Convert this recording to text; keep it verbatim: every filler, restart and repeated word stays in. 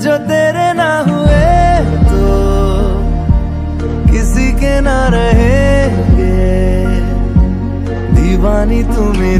जो तेरे ना हुए तो किसी के ना रहेंगे, दीवानी तू मेरी।